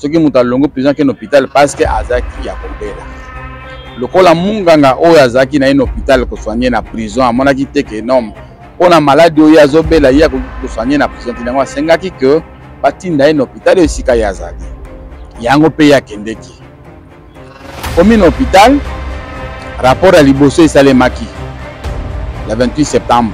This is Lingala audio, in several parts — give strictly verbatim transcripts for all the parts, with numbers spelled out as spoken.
Ce qui est longo prison qui est hôpital parce que azaki ya kobela. Lokola munganga o azaki na un hôpital ko soigner na prison a monaki te que non. On a maladie o yazobela ya ko soigner na prison tinango sengaki que batinda un hôpital esika ya azali. Yango pe ya kendeki. Comme un hôpital rapport à liboso esalemaki le vingt-huit septembre.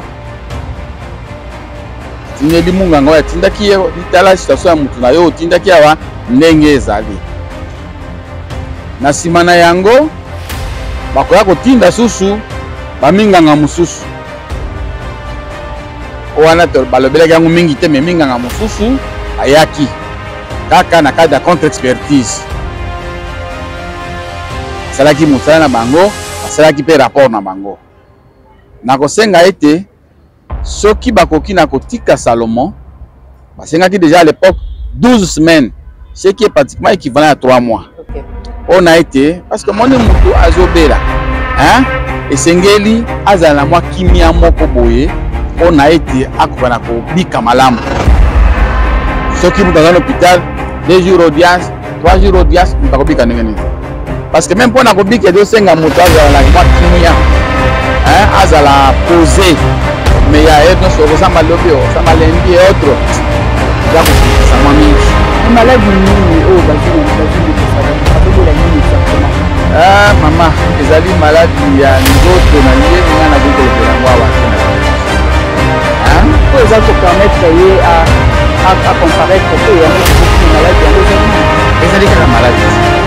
Tineli munganga ya tindaki ye ditala situation ya mutu na yo tindaki awa ndenge ezali. Na sima na yango bakoya kotinda susu baminganga mususu. Wana to balobelaki yango mingi te me minganga mususu ayaki kaka na cadre de contre-expertise. Salaki musala na bango, salaki pe rapport na bango. Na kosenga ete soki bakoki na kotika Salomon, basengaki déjà à l'époque douze semaines, ce qui est pratiquement équivalent à trois mois. Okay. On a été parce que mon mutu azobela, hein, et sengeli azala moi kimia moko boye, on a été akobana ko bika malamu. Soki mutu dans l'hôpital, deux jours audience, trois jours audience, mutu bika ngeni. Parce que même pour na ko bika de senga mutu azala moi kimia, hein, azala posé. Mais il y a d'autres choses, ça m'a levé, ça m'a levé et autres. Ça m'a mis. Les malades du nid, oh, bah, je ah, maman, les amis malades, il y a nous autres, on a lié, on a vu que le Rwanda. Hein? Pour les autres permettre à, à, à comparaître, il y a des malades, il y a des amis. Les amis qui sont malades.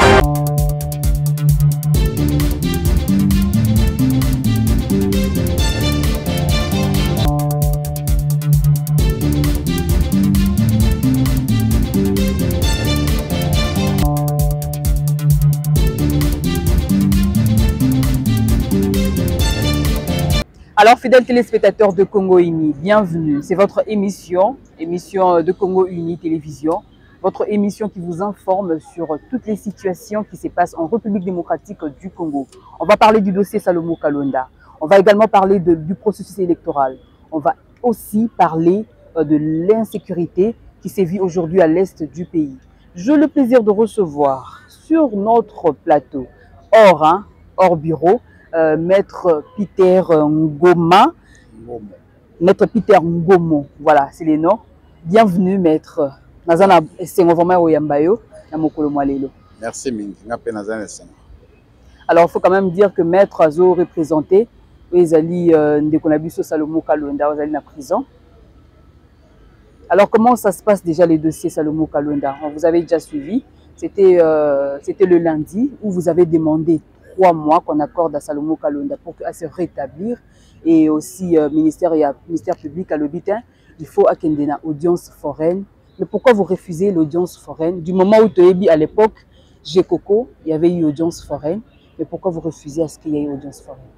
Alors, fidèles téléspectateurs de Congo Uni, bienvenue. C'est votre émission, émission de Congo Uni Télévision, votre émission qui vous informe sur toutes les situations qui se passent en République démocratique du Congo. On va parler du dossier Salomon Kalonda. On va également parler de, du processus électoral. On va aussi parler euh, de l'insécurité qui sévit aujourd'hui à l'est du pays. J'ai le plaisir de recevoir sur notre plateau, hors, hein, hors bureau, Euh, Maître Peter Ngoma, Ngomo. Maître Peter Ngomo, voilà, c'est les noms. Bienvenue, Maître. Nazana Sengovama Oyambayo, Namokolo Mwalelo. Merci, Mingi. Alors, il faut quand même dire que Maître Azo représenté, Ezali Ndekonabiso Salomon Kalonda, Ezali na prison. Alors, comment ça se passe déjà les dossiers Salomon Kalonda? Vous avez déjà suivi. C'était euh, c'était le lundi où vous avez demandé trois mois qu'on accorde à Salomon Kalonda pour à se rétablir et aussi euh, ministère et ministère public à l'Obitin, il faut acquérir une audience foraine. Mais pourquoi vous refusez l'audience foraine? Du moment où Toebi à l'époque, Gekoko, il y avait eu audience foraine, mais pourquoi vous refusez à ce qu'il y ait une audience foraine?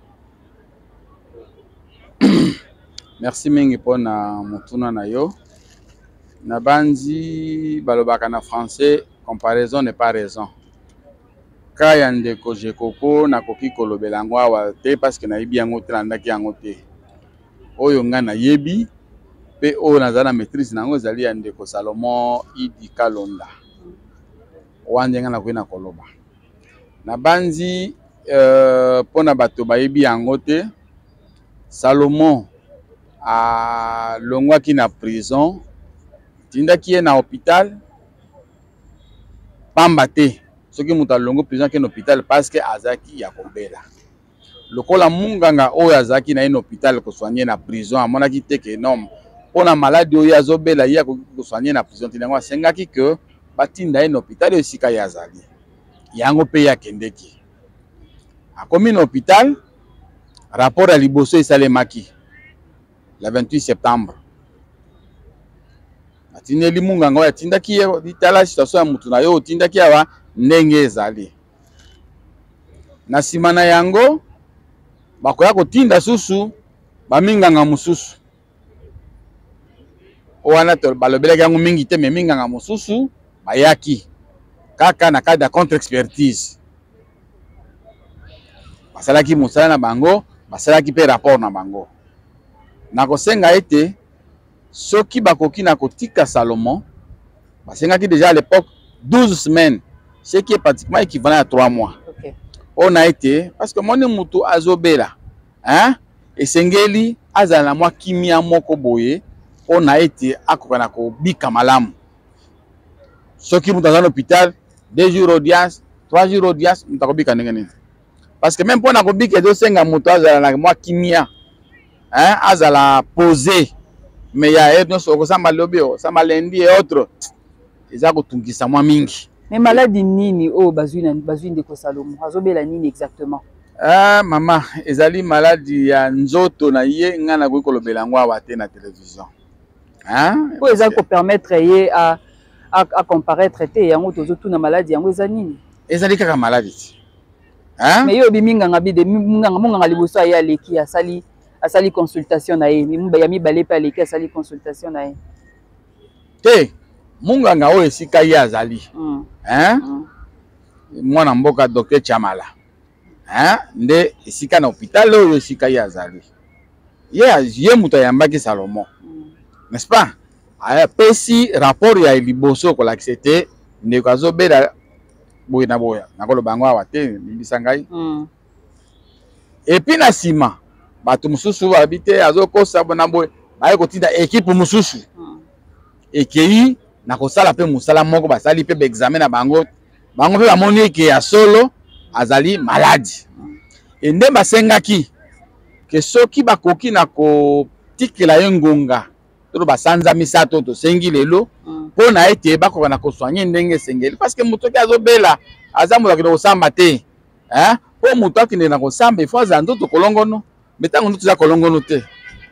Merci mingi pour na mutuna na yo. Na bandi balobaka na français, comparaison n'est pas raison. Kaya ndeko Gekoko na koki kolobela ngo awa te parce que na yebi yango te landaki yango te. Oyo nga na yebi pe oyo naza na maîtrise nango ezali ya ndeko Salomon Idi Kalonda. Wande nga na koyi na koloba. Na banzi euh, pona bato bayebi yango te, Salomon a longwaki na prison, tindaki ye na hôpital, pamba te. Ce qui est longo prison qui est hôpital parce que azaki ya kobela. Lokola munganga o azaki na un hôpital ko soigner na prison a monaki te que non. Pona maladie o yazobela ya ko soigner na prison tinango sengaki que batinda un hôpital esika ya azali. Yango pe ya kendeki. A komi na hôpital rapport à liboso esalemaki le vingt-huit septembre. Atineli munganga ya tindaki ye ditala situation ya mutu na yo tindaki awa ndenge ezali. Na sima na yango bakoya kotinda susu baminganga mususu. Wana to balobelaki yango mingi te me minganga mususu bayaki kaka na cadre de contre-expertise. Basalaki musala na bango, basalaki pe rapport na bango. Na kosenga ete soki bakoki na kotika Salomon, basengaki déjà à l'époque douze semaines, ce qui est pratiquement équivalent à trois mois. Okay. On a été, parce que mon mutu azobela, hein, et sengeli azala moi kimia moko boye, on a été à Kokanako bikamalam. Ceux qui sont dans un hôpital, deux jours audience, trois jours audience, nous avons bikane. Parce que même pour na kobi que deux senga mutu azala moi kimia, hein, azala posé, mais il y a d'autres choses, ça m'a lobé, ça m'a lundi et autres. Ils ont tout ça moi mingi. Mais maladie nini oh bazui bazui ndeko Salomo azobela nini exactement? Ah maman, ezali maladie ya nzoto na ye ngana ko kolobela ngwa wate na télévision. Hein? Pour ça ko permettre ye à à, à comparaître traiter yango tozo tout na maladie yango eza nini? Ezali kaka maladie. Hein? Mais yo biminga ngabi de minga munga liboso ya leki asali asali consultation na ye, mimba ya mibale pa leki asali consultation na ye. Te munganga oyo esika ye azali. Mm. Hein? Mm. Mwana mboka docteur Chamala. Hein? Nde esika na hôpital oyo esika ye azali. Ye ye muta yambaki Salomon. Mm. N'est-ce pas? Aya pesi rapport ya liboso ko l'accepter ndeko azobela boye na boya. Nakolo bango awa te mbisa ngai. Mm. Et puis na sima bato mususu babite azokosa bona boye baye kotinda équipe mususu. Mm. Ekei na kosala pe musala moko basali pe examen na bango bango pe bamoni ke ya solo azali maladi. Et nde basengaki ke soki bakoki na ko tikela ye ngonga to basanza misato to sengi lelo po na ete bako na ko soigner ndenge sengeli parce que muto ki azobela azamula ki kosamba te hein po muto ki na kosamba ifo azando to kolongono metango ndutu za kolongono te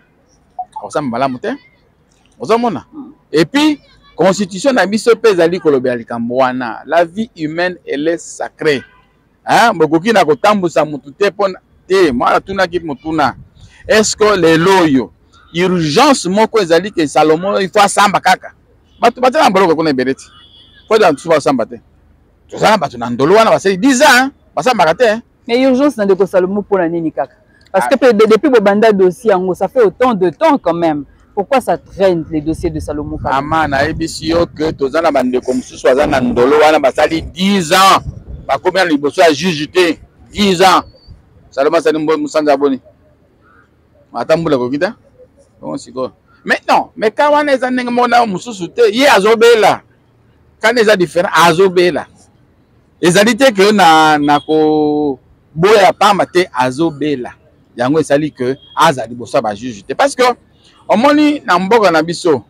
kosamba malamu te ozomona. Et puis constitution na biso pe ezali kolobela likambo wana la vie humaine elle est sacrée. Hein bokoki na kotambusa mutu te pona te mala tuna ki mutuna est-ce que les loyo urgence moko ezali ke Salomon il faut samba kaka batu batana mboloko kuna bereti faut dans tout samba te to samba tu na ndolo wana basali dix ans basamba te. Mais urgence na de Salomon pour la nini kaka parce que ah. Depuis le banda dossier ça fait autant de temps quand même. Pourquoi ça traîne les dossiers de Salomon? Maman na ebisio que tozana bande comme sous azana ndolo wana basali dix ans. Ba combien liboso a juge dix ans. Salomon sali musanza boni. Matambula kokita. On siko. Maintenant, mais quand on est en mona mususu te ye azobela. Quand les a différents azobela. Ezalité que na na ko boya pa mate azobela. Yango esali que azali boso ba juge parce que omoni na mboka na biso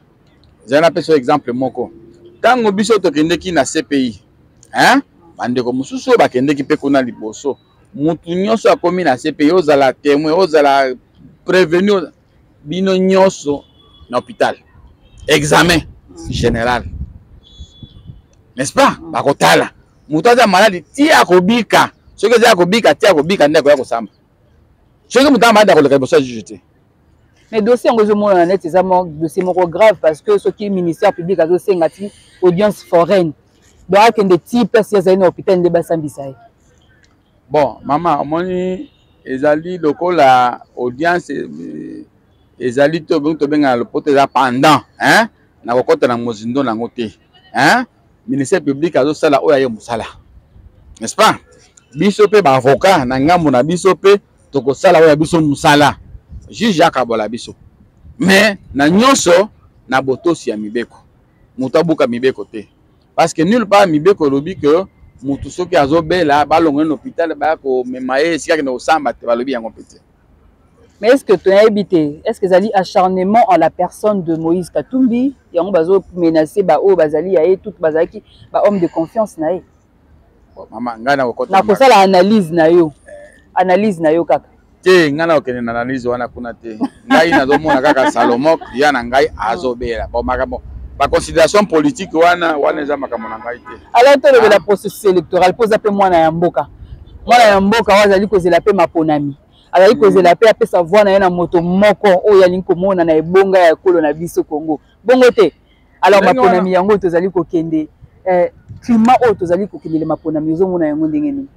zana peso exemple moko tango biso to kendeki na C P I hein bande ko mususu ba kendeki pe kuna liboso mutu nyonso akomi na C P I ozala témoin ozala prévenu bino nyonso na hôpital examen général n'est-ce pas ba kotala mutu aza malade ti akobika soki za akobika ti akobika ndeko ya kosamba soki mutu amada ko le liboso juge. Mais dossier en résumé net c'est un dossier grave parce que ce qui est ministère public a dossier ngati audience foraine donc que des types si ça un hôpital de basambisa. Bon maman moni ezali lokola audience ezali to to benga le pote za pendant hein na kokota na mozindo na ngote hein ministère public a sala oya ye musala n'est-ce pas biso pe ba avocat na ngambo na biso pe to ko sala oya biso musala juge akabola biso mais na nyonso na botosi ya mibeko mutu abuka mibeko te parce que nulle part mibeko lobi que mutu soki azobela balongo na hôpital ba ko memaye esika ke no samba te balobi yango pete. Mais est-ce que tu as habité est-ce que zali acharnement en la personne de Moïse Katumbi yango bazo menacer ba o bazali ya tout bazaki ba homme de confiance na ye mama ngana ko na ko sala analyse na yo analyse na yo kaka te ngana okene na analyse wana kuna te ngai nazomona kaka Salomon ya na ngai azobela bon makamo ba considération politique wana wana eza makamo na ngai te alors to le la processus électoral posa pe mwana ya mboka mwana ya mboka wazali kozela pe maponami azali kozela pe apesa voix na ye na moto moko oyo alingi komona na ebonga ya kolo na biso Congo bongo te alors maponami yango tozali kokende eh climat oyo tozali kokende le maponami ozomona yango ndenge nini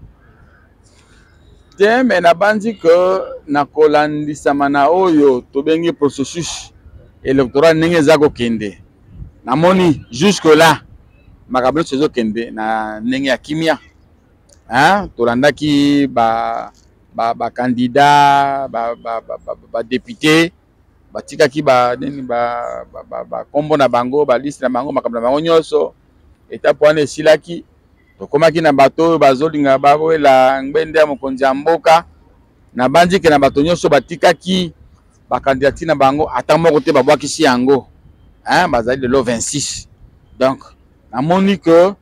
te mais na bandi que na kolandisama na oyo tobengi processus électoral ndenge eza kokende namoni jusque là makambo nyonso ezokende na ndenge ya kimia. Hein? Tolandaki ba ba ba candidat ba ba ba, ba, ba député batikaki ba nini ba ba ba, ba kombo na bango ba liste na bango makambo na bango nyonso etape wana esilaki tokomaki na bato bazolinga bawela ngbende ya mokonzi ya mboka na bandiki na bato nyonso batikaki ba candidature na bango ata moko te babwakisi yango. Hein? Bazali le vingt-six. Donc namoni que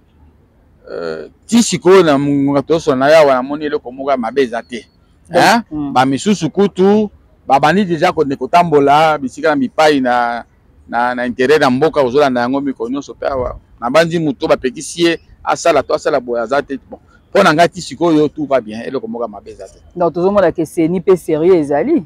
euh, ti sikoyo na munga toso na yawa namoni eloko moko ya mabe eza te. Hein? Mm. Ba misusu kutu babandi deja ko nekotambola bisika na mipai na na na intérêt na mboka ozolanda yango miko nyonso pe awa na bandi muto bapekisi ye asala to asala boya za te. Bon pona ngati sikoyo tout va bien eloko moko ya mabe eza te. Donc tozomona que c'est ni pe sérieux ezali.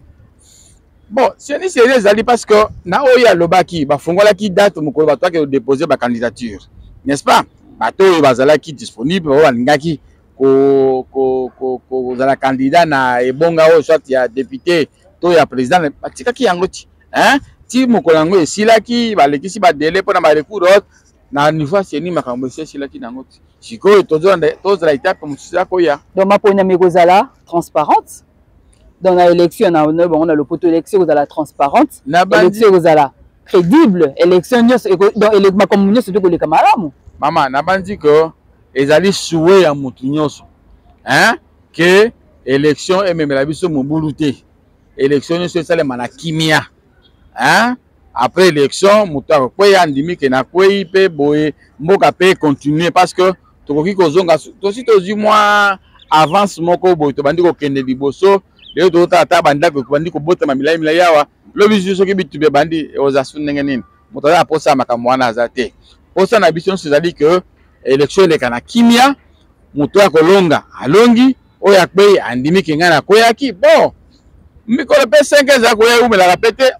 Bon c'est ni sérieux ezali parce que na oya lobaki bafungolaki date mokolo bato ke déposer ba candidature, n'est-ce pas? Bato bazalaki disponible o balingaki ko ko ko ko zala candidat na ebonga o soit ya député to ya président batikaki yango ti. Hein? Ti mokolo yango esilaki balekisi ba délai pona ba recours na niveau c'est ni makambo esilaki nango ti. Sikoyo tozonda tozala étape mususa koya. Donc ma pona mekozala transparente. Dans l'élection, on a le poteau élection aux la transparente, élection aux la crédible, élection dans l'élection comme c'est tout les camarades. Maman, n'a pas dit que les alliés souhaitent à Moutinhos, hein, que élection et même la vie sur mon boulouté, élection c'est ça les manakimia, hein. Après élection, Moutar quoi andimi que na quoi il peut boyer, moka peut continuer parce que tout qui kozonga, tout si tu moi avance moko boy, tu bandi ko kende liboso. Les autres ata banda ko bandi ko bota mamila mila yawa lo bisu soki bitube bandi ozasu ndenge nini moto ya posa makambo wana azate posa na biso c'est-à-dire que élection le kana kimia moto ya kolonga alongi oya kpe andimi kinga na koyaki bon mikolo pe cinq za koya umela rapete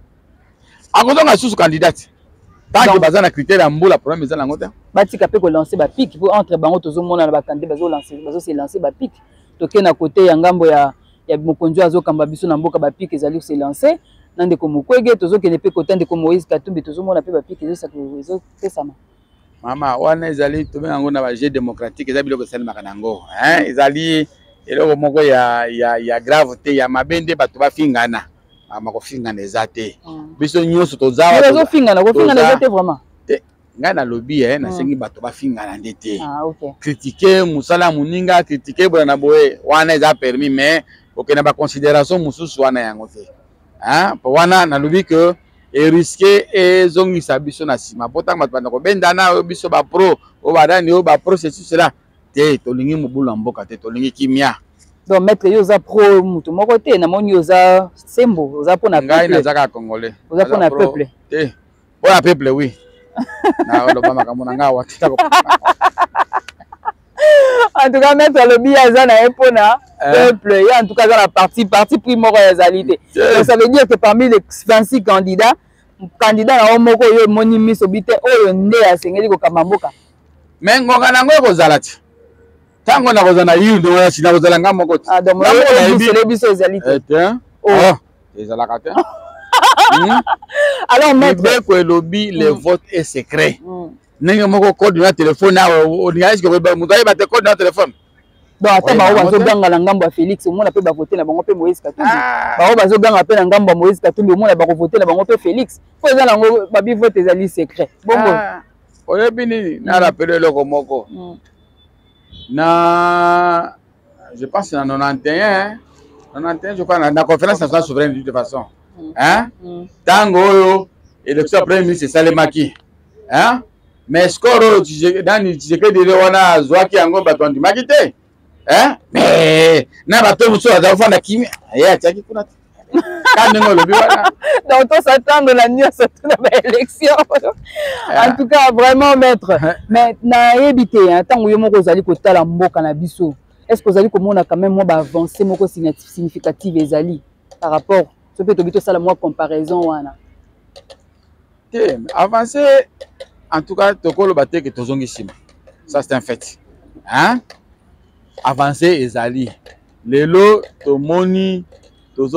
akozonga susu candidate tant que bazana critère ya mbula problème ezana ngota batika pe ko lancer ba pic pour entre bango tozomona na ba candidat bazo lancer bazo se lancer ba pic toke na côté ya ngambo ya ya mokonzi azokamba biso na mboka ba pic ezali se lancer nande ko mokwege tozokene pe côté ndeko Moïse Katumbi tozomona pe ba pic ezo ezo pesama mama wana ezali tobe yango na ba jeu démocratique ezali biloko sali makanango hein ezali eloko moko ya ya ya grave te ya mabende bato ba fingana ama ko fingana ezate biso nyonso tozawa tozo fingana ko fingana ezate vraiment nga na lobby eh na sengi bato ba fingana ndete ah OK critiquer musala muninga critiquer bwana boye wana eza permis mais OK na ba considération mususu wana yango te hein po wana na lobby que et risquer et zongisa biso na sima potanga bato bana ko bendana biso ba pro o badani o ba processus là te tolingi mobulu mboka te tolingi kimia. Donc maître yoza pro mutu moko te na moni yoza sembo oza pona peuple ngai nazaka congolais oza pona peuple te pona peuple oui na lo ba makambo na nga watita ko en tout cas maître lobby aza na pona peuple et en tout cas dans la partie parti pris moko ezalité donc ça veut dire que parmi les vingt-six candidats candidat na moko yo moni miso bite oyo nde asengeli ko kamamboka mais ngonga nango ekozala ti tango na kozana yindo ya sina kozala nga moko ti ah donc na biso biso ezalité oh ezalaka te alors maître ko lobby le vote est secret ndenge moko code na téléphone awo oninga eske ko muto ayeba te code na téléphone donc ata bawo bazoganga na ngambo ya Félix omona pe ba voter na bango pe Moïse Katumbi bawo bazoganga pe na ngambo ya Moïse Katumbi omona ba voter na bango pe Félix po eza nango ba bi vote ezali secret bongo oyebi nini na rappelé loko moko na je pense na quatre-vingt-onze quatre-vingt-onze je crois na conférence nationale souveraine de toute façon hein tango oyo élection premier ministre Salemaki hein mais score dani Tshisekedi wana zwaki yango bato andimaki te hein mais na bato muso azafanda kimi ya ataki kuna quand ngo lobi wana donc on s'attend la nuit surtout dans l'élection en tout cas vraiment maître mais na yebité hein tango yo moko zali kotala mboka na biso est-ce que vous allez comment on a quand même moi avancer moko significative ezali par rapport ce que tobito sala moi comparaison wana te avancer en tout cas tokolo baté que tozongi sima ça c'est un fait hein avancer ezali lelo tomoni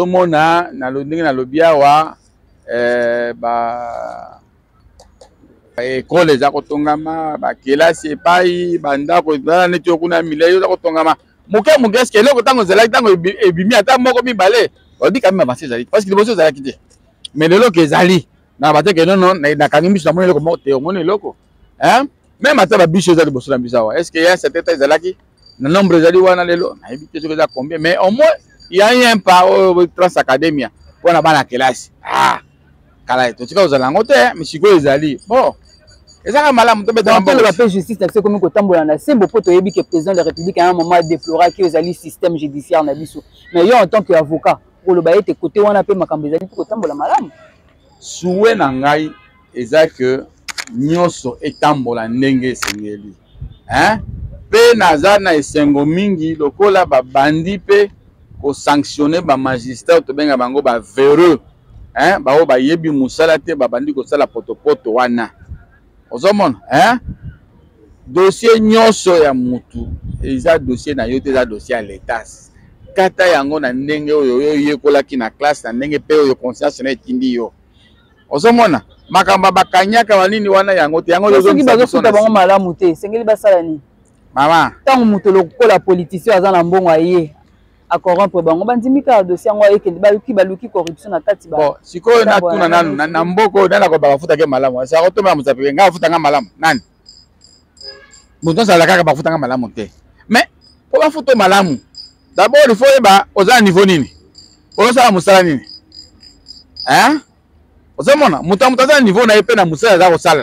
tozomona na londinga na lobia wa euh ba ekole eza kotongama bakelasi epai bandako ezala neti okuna milai eza kotongama moke moke eske eloko ntango ezalaki ntango ebimi ata moko mibale odi kami avance ezali parce que liboso ezalaki te mais leloko ezali na bateke nono nakangi miso namoni eloko moko te omoni eloko même ata babiso eza liboso na biso awa est ce que ya certain temps ezalaki na nombre ezali wana lelo nayebi te soki eza combien mais au moins il y a un pas au trans academia mpona bana kelasi ah kala totika ozala yango te mais sikoyo ezali bon ezaka malamu tobeta mboka la paix justice na biso komi kotambola na sembo po toyebi que président de la république à un moment déplora que ezali système judiciaire na biso mais yo en tant que avocat oloba ete côté wana pe makambo ezali po kotambola malamu suwe na ngai eza que nyonso etambola ndenge esengeli hein pe naza na esengo mingi lokola babandi pe ko sanctionner ba magistrat to benga bango ba véreux hein ba o ba yebi musala te babandi ko sala potopoto wana ozomona hein dossier nyonso ya mutu eza dossier na yo te eza dossier ya l'état kata yango na ndenge oyo yo yekolaki na classe na ndenge pe oyo conscience na etindi yo ozomona makamba bakanyaka wanini wana yango te yango soki bazofuta bango malamu te sengeli basala nini mama ntango moto lokola politicien aza na mbongo aye acorrompre bango bandimika dossier yango ayekende baluki baluki corruption na kati bon sikoyo natuna nanu na mboko nana ko bafutake malamu asa kotomela musapeke nga afutanga malamu nani moto sala kaka bafutanga malamu te mais po bafuto malamu d'abord il faut yeba oza niveau nini osala musala nini hein ozomona moto moto aza niveau na ye pe na musala za kosala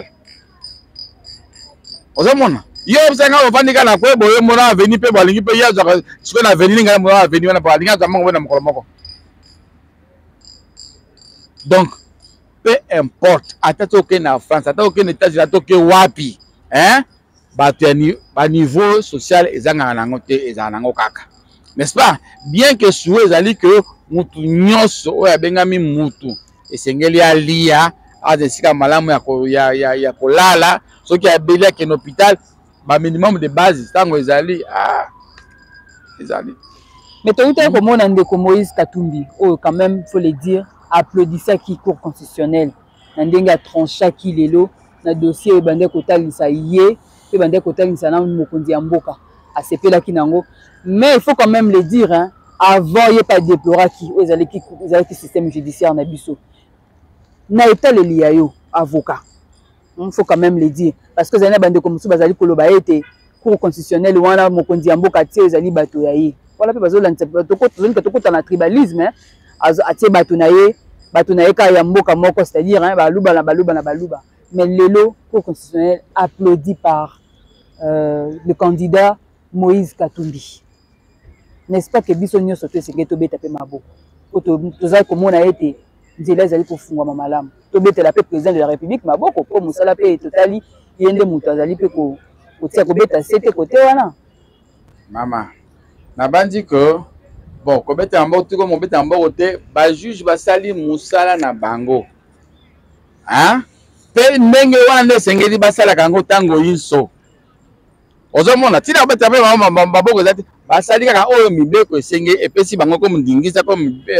ozomona yo obsanga ofandika na kwe boye mona aveni pe balingi pe ya zaka siko na aveni ngana mona aveni wana pa linga za mango na mokolo moko donc peu importe atato ke na France atato ke na États-Unis atato ke wapi hein bato ya ba niveau social ezanga nango te ezanga nango kaka n'est-ce pas bien que souhait ezali que mutu nyonso oyo abengami mutu esengeli alia azesika malamu ya ko ya ya ya kolala soki abeli ke hôpital ba minimum de base tango ezali ah ezali mais tu as comme on ndeko Moïse Katumbi oh quand même faut le dire applaudissait qui cour constitutionnel ndenge trancha qui lelo na dossier bande kotalisa yé pe bande kotalisa na mokonzi ya mboka asepela kinango mais il faut quand même le dire hein avant il pas déplorer qui aux allez qui qui système judiciaire na biso na état le liayo avocat il faut quand même le dire parce que zana bande comme ça bazali koloba ete cour constitutionnel wana mokonzi ya mboka tie ezali bato ya ye voilà pe bazo lantsa to ko to ko to na tribalisme hein atie bato na ye bato na ye ka ya mboka moko c'est-à-dire hein baluba na baluba na baluba mais lelo cour constitutionnel applaudi par euh, le candidat Moïse Katumbi n'est-ce pas que biso nyonso to esenge to beta pe maboko to tozali komona ete nzela ezali kofungwa malamu to betela pe président de la république maboko po musala pe totali yende mutu azali pe ko kotia kobeta sete kote wana mama na bandi ko bon kobeta maboko tiko mobeta maboko te ba juge basali musala na bango hein pe ndenge wana nde sengeli basala kango tango yinso ozomona tina kobeta pe maboko ezati basali kaka oyo mibeko esenge epesi bango ko mundingisa ko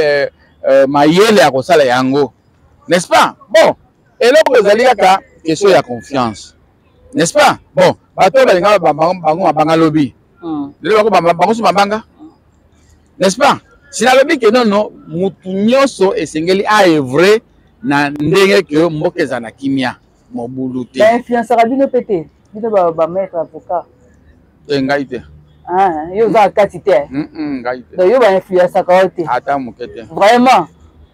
mayele ya kosala yango n'est-ce pas bon eloko ezali kaka question ya confiance n'est-ce pas bon bato balinga bango mabanga lobi lelo bako bango so mabanga n'est-ce pas si la lobi ke non non mutu nyonso esengeli a vrai na ndenge ke mboka eza na kimia mobulu te ba influenceur bino pété bino ba ba maître avocat ngai te ah yo za kati te mm ngai te donc yo ba influencer ka te ata mokete vraiment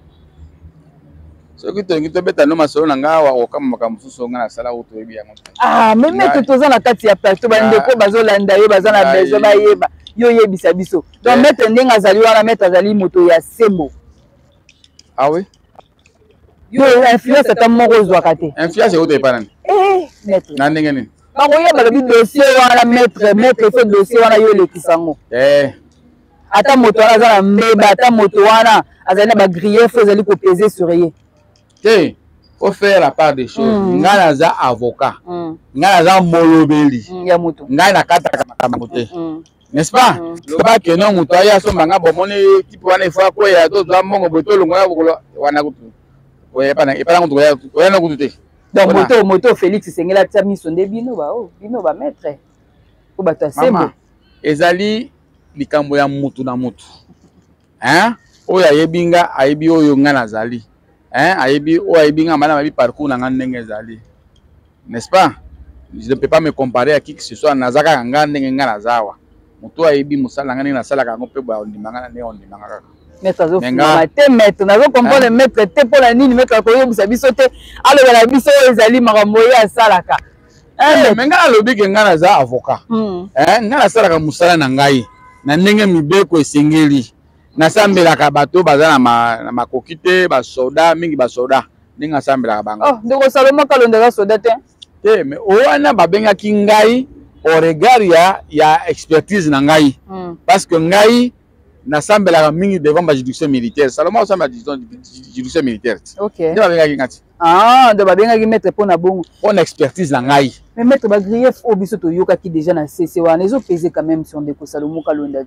soki to ngito beta no masolo na ngawa okama makambo susu nga na sala uto yebi yango ah même que toza na kati ya plateau ba ndeko bazolanda ye baza na besoin ba yeba yo yebisa biso donc maître ndenga azali wana maître azali moto ya sembo ah oui yo influence ta moko zwaka te influence uto epanani eh maître na ndenge nini bango yeba le dossier wana maître maître fait dossier wana yo lekisango eh ata moto wana aza na mbeba ata moto wana azali na ba grief ezali ko peser sur ye te faut faire la part des choses nga naza avocat nga naza molobeli ya moto nga na kata makambo te n'est-ce pas loba ke non moto aya somba nga bomoni tipo wana ifo ko ya to za mongo boto longo ya bokolo wana kutu oye pana ipana kutu ya oya na kutu te Donc moto moto Félix Sengela Tami sonde bino ba oh bino ba maître. Ko ba ta sembo. Ezali likambo ya mutu na mutu. Hein? Oya yebinga ayebi oyo nga nazali. Hein? Ayebi o ayebinga mana mabi parcours na nga ndenge ezali. N'est-ce pas? Je ne peux pas me comparer à qui que ce soit nazaka nga ndenge nga nazawa. Mutu ayebi musala nga ndenge nasala ka ngope ba ondimanga na ne ondimanga kaka. Maître zo fuma te maître nazo comprendre maître te pour la nini maître ko yobusa biso te alo la biso ezali makambo ya salaka. Eh mais nga lobi ke nga naza avocat. Eh nga nasala ka musala na ngai. Na ndenge mibeko esengeli. Nasambelaka bato baza na makoki te ba soda mingi ba soda ndenge nasambelaka bango. Oh ndeko Salomon Kalonda soda te. Te mais owana babengaki ngai au regard ya ya expertise na ngai. Parce que ngai nasambelaka mingi devant ba juridiction militaire. Salomon osamba juridiction militaire. OK. Nde babengaki ngati. Ah, de babengaki maître pona bongo. On expertise na ngai. Mais maître ba grief obiso to yoka ki déjà na C C wana ezo peser quand même sur ndeko Salomon Kalonda.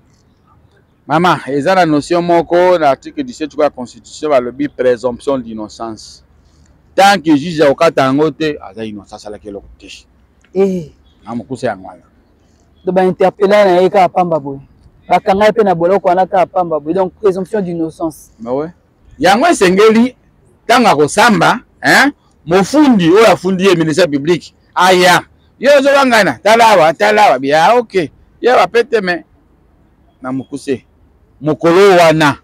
Maman, il y a la notion moko l'article dix-sept de la Constitution va le bi présomption d'innocence. Tant que juge au katangote, aza innocence à laquelle on touche. Eh, amu kusa ngwana. Do ba interpeller na eka pamba boy. Ba kanga pe na boloko na ka pamba boy. Donc présomption d'innocence. Mais ouais. Yango sengeli tanga ko samba, hein? Mofundi o afundi e ministère public. Aya. Yo zo ngana, talawa, talawa bien, OK. Yo va péter mais na mukuse. Mokolo wana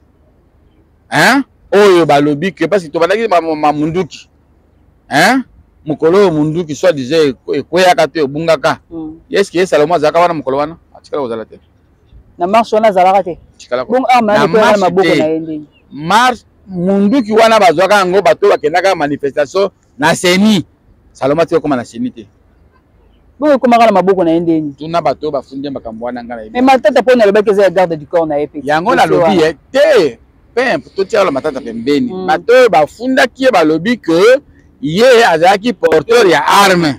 hein oyo balobi que parce que to bandaki ma munduki hein mokolo munduki soit disait ekoya ka te obungaka est-ce que Salomon zaka wana mokolo wana atikala kozala te na marche wana zalaka te bon arme na maboko na yende marche munduki wana bazwaka ngo bato bakendaka manifestation na seni Salomon te koma na seni te bon comment la maboko na yende ni tuna bato bafundi makambo wana ngana mais matata pona le beke za garde du corps na epe yango na lobi te pempe to tia la matata pembeni bato bafunda ki balobi que ye azaki porteur ya arme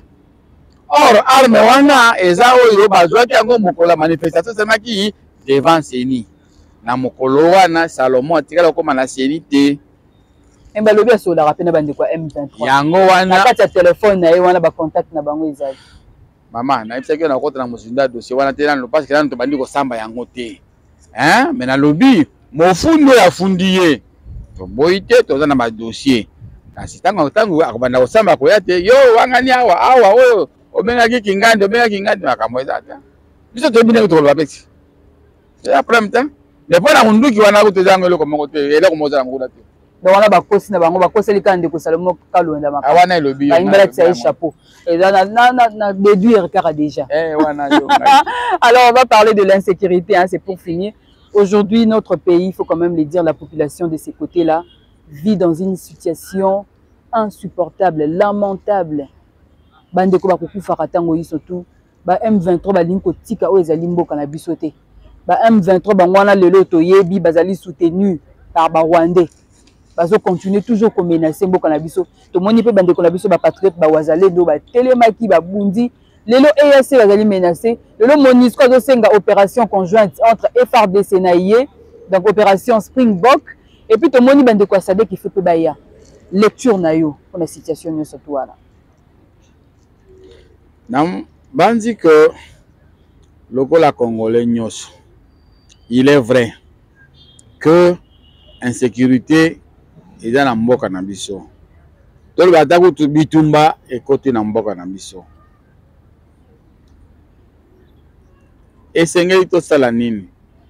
or arme wana eza oyo bazwaki yango mokolo manifestation semaki devant seni na mokolo wana Salomon atikala koma na seni te emba lobi asola rapena bande kwa M vingt-trois yango wana kati ya telefone na ye wana ba contact na bango ezali. Maman, na ibisa na kota na muzinda dossier wana te na parce que na to bandi ko samba yango te. Hein? Mais na lobi, mofundo ya fundiye. To boite to za na ba dossier. Kasi tango tango akobanda ko samba ko yate yo wangani awa awa oyo obenga ki kingande obenga kingande makamweza ta. Biso to bine to ba peti. Ya problème ta. Mais pour na munduki wana ko to zango le ko moko te ele ko moza na ngula te. Donc wana bakosi na bango bakoseli kande ko Salomon Kalonda makaka. Awana lobi. Ba imbala tsa chapeau. Et là, na, na, na, déduire car déjà. Eh, wana, yo, alors, on va parler de l'insécurité, hein, c'est pour finir. Aujourd'hui, notre pays, il faut quand même le dire, la population de ces côtés-là vit dans une situation insupportable, lamentable. Bande ko ba kuku faratango yi surtout. Ba M vingt-trois ba linko tika o ezali mboka na bisote. Ba M vingt-trois ba ngwana lelo to yebi bazali soutenu par ba Rwandais. Bazo continuer toujours comme menacer mboka na biso to moni pe bande ko na biso ba patriote ba wazale do ba telemaki ba bundi lelo E A C bazali menacer lelo MONUSCO zo senga opération conjointe entre F R D C na I E donc opération Springbok et puis to moni bande ko sade qui fait pe ba ya lecture na yo pour la situation nyo surtout là nam bandi que lokola congolais nyos il est vrai que insécurité eza na mboka na biso tolo batako tu bitumba ekote na mboka na biso esengeli tosala nini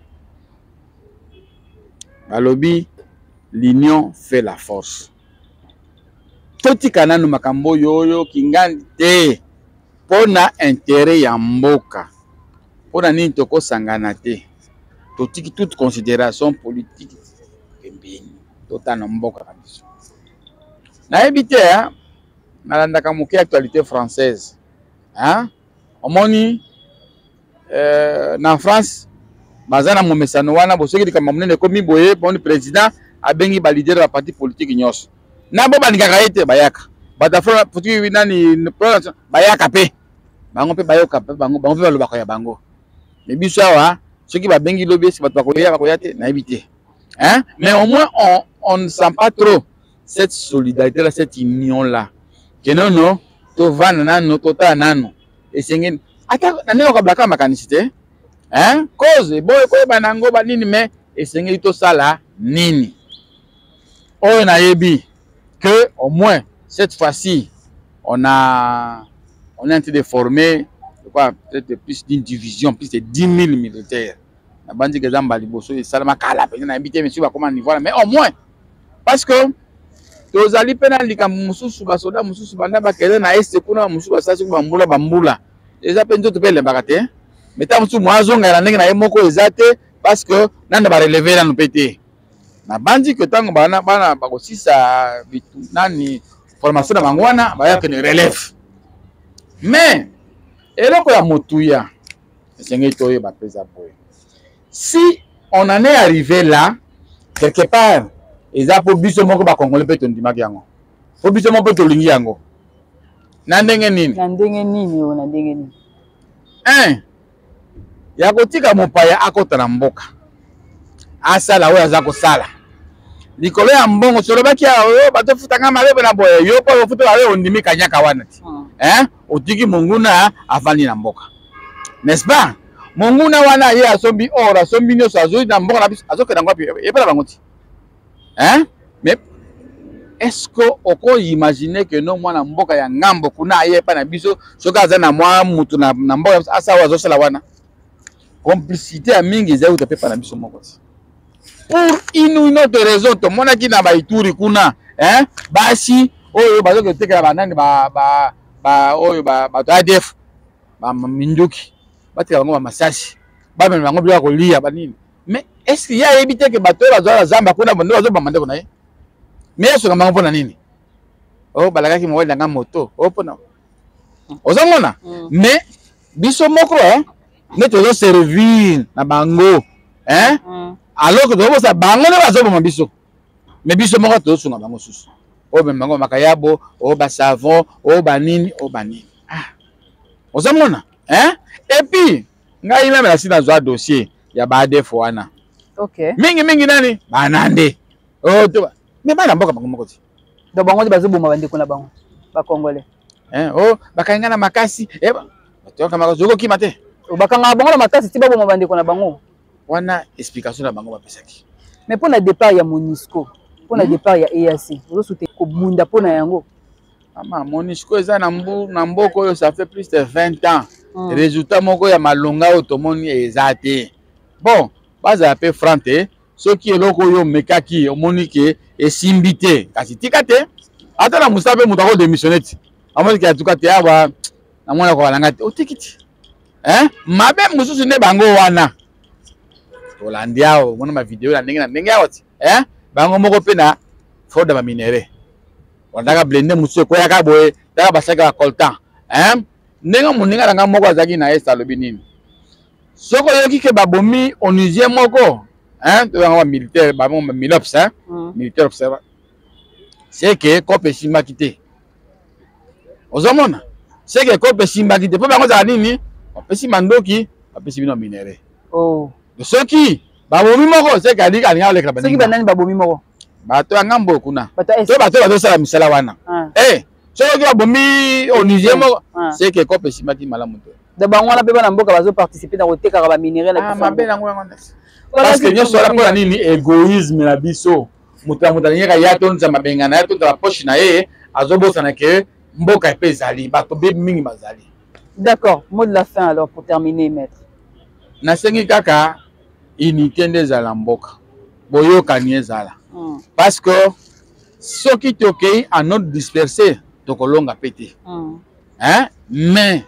balobi l'union fait la force totika nanu makambo yoyo kingandi te pona intérêt ya mboka pona nini tokosangana te totiki toute considération politique pembeni totana mboka kabisa na ebite hein nalandaka moke actualité française hein omoni euh na France bazana momesano wana bosoki kama munene komi boye poni président abengi ba leader ba parti politique nyos na bo banikaka ete bayaka batafra puti nani bayaka pe bango pe bayoka pe bango bango pe balobaka ya bango mais biso awa soki babengi lobi si bato bakoya bakoya te na ebite hein mais au moins on on ne sent pas trop cette solidarité là, cette union là que non non to vana nano to ta nano esengeli ata nani okablaka makanisi te hein cause boy ko banango banini mais esengeli to sala nini oyo na yebi que au moins cette fois-ci on a on est en train de former quoi peut-être plus d'une division plus de dix mille militaires na bandi que zamba liboso et salama kala pe na habité monsieur ba comment niveau mais au moins parce que tozali pena likambo mususu ba soda mususu banda ba kele na est kuna mususu ba sasi ba mbula ba mbula eza pe nzoto pe lembaka te mais ta mususu mwazonga na ndenge na ye moko ezate parce que nanda ba relever na pété na bandi que tango bana bana ba kosisa bitu nani formation na bangwana ba ya que ne relève mais eloko ya motuya esengeli toyo ba pesa boy si on en est arrivé là quelque part eza po biso moko ba congolais pe tondimaki yango po biso moko pe tolingi yango na ndenge nini na ndenge nini o na ndenge nini un ya kotika mopaya akota na mboka asala oyo aza kosala likolo ya mbongo solobaki oyo bato futanga malebe na boye yo po futa bawe ondimi kanyaka wana ti hein otiki monguna avandi na mboka n'est-ce pas monguna wana ye asombi ora asombi nyoso azoyi na mboka na biso azokenda ngwapi epela bango ti hein mais est-ce que oko imaginer que non mwana mboka ya ngambo kuna aye pa na biso soka aza na mwa mutu na, na mboka asa wa zosala wana complicité ya mingi eza utape pa na biso moko ti pour une ou une autre raison to mona ki na ba ituri kuna hein basi oyo bazoke tekela banani ba ba ba oyo ba ba A D F ba minduki batika bango ba masasi ba mena bango bila kolia ba nini mais est-ce qu'il y a évité que bato bazala zamba kuna bondo bazo ba mande kuna ye mais est-ce que bango pona nini oh balakaki mo wenda nga moto oh pona ozamona mais biso moko hein ne tozo servir na bango hein alors que tozo sa bango ne bazo ba biso mais biso moko tozo sunga bango susu oh ben bango makayabo oh ba savon oh ba nini oh ba nini ah ozamona hein et puis ngai même la sina zo dossier ya ba A D F wana OK mingi mingi nani banande oh to mais bana mboka bango moko ti do bango bazo boma bande kuna bango ba congolais hein oh bakanga na makasi eh to kama zoko kimate o bakanga bango na makasi ti ba boma bande kuna bango wana explication na bango ba pesaki mais pour le départ ya MONUSCO pour le départ ya E A C ozo soutenir ko bunda pona yango ama MONUSCO eza na mbu na mboko oyo ça fait plus de vingt ans résultat moko ya malonga otomoni ezate bon baza pe frante soki eloko yo mekaki omoni ke esimbi te kasi tika te ata na musabe mutu ako démissionner ti amoni ke atuka te awa na mwana ko balanga te otiki ti hein mabe mususu ne bango wana tolandi awo mona ma video na ndenge na ndenge awo ti hein bango moko pe na fraude ba minere wandaka blende mususu ko yaka boye daga basaka coltan hein ndenge moninga nanga moko azaki na est alobi nini soko yoki ke babomi onusien moko hein to yanga militaire ba mo milops hein militaire observa c'est que kope simbaki te ozomona c'est que kope simbaki te po bango za nini opesi mandoki opesi bino minere oh soki babomi moko c'est que alika alinga oleka banini soki banani babomi moko bato yanga mbo kuna bato to bato bato sala misala wana eh soki babomi onusien moko c'est que kope simbaki malamu te de bango wana pe bana mboka bazo participer na koteka ba minéraux na ah mabe nango yango parce que nyoso la pona nini égoïsme na biso mutu mutu nyeka ya tonza mabenga na ya tonza la poche na ye azobosa na ke mboka epe ezali bato be mingi bazali. D'accord, mot de la fin alors pour terminer maître. Na sengi kaka unité ndezala mboka boyokani ezala parce que soki tokei à notre disperser tokolonga pété hein mais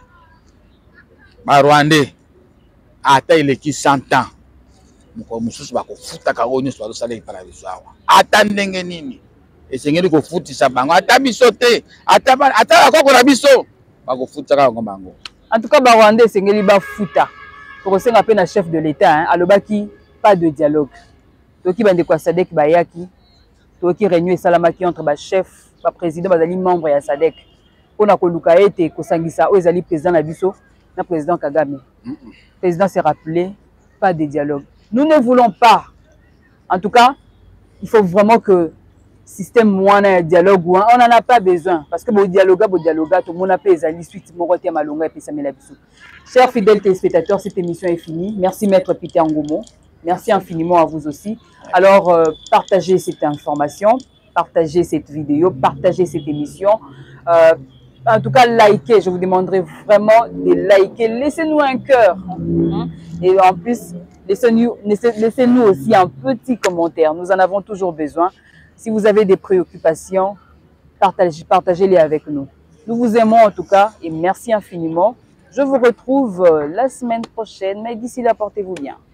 ba Rwandais ata eleki cent ans moko mususu bakofuta kako nyonso bazosala epana biso awa ata ndenge nini esengeli kofutisa bango ata biso te ata ata bakoko na biso bakofutaka yango bango. En tout cas ba Rwandais esengeli bafuta tokosenga pe na chef de l'État hein, alobaki pas de dialogue toki bande kwa SADC bayaki toki réunion esalamaki entre ba chef ba président bazali membre ya SADC pona koluka ete kosangisa o ezali président na biso na président Kagame. Mm -mm. Président s'est rappelé pas de dialogue. Nous ne voulons pas. En tout cas, il faut vraiment que système moana dialogue, on n'en a pas besoin. Parce que le dialogue, le dialogue, tout le monde a payé les suite, et puis ça met la bisou. Chers fidèles téléspectateurs, cette émission est finie. Merci Maître Peter Ngomo. Merci infiniment à vous aussi. Alors, euh, partagez cette information, partagez cette vidéo, partagez cette émission. Euh, en tout cas, likez. Je vous demanderai vraiment de liker. Laissez-nous un cœur. Hein? Et en plus, laissez-nous laissez aussi un petit commentaire. Nous en avons toujours besoin. Si vous avez des préoccupations, partagez, partagez-les avec nous. Nous vous aimons en tout cas et merci infiniment. Je vous retrouve la semaine prochaine, mais d'ici là, portez-vous bien.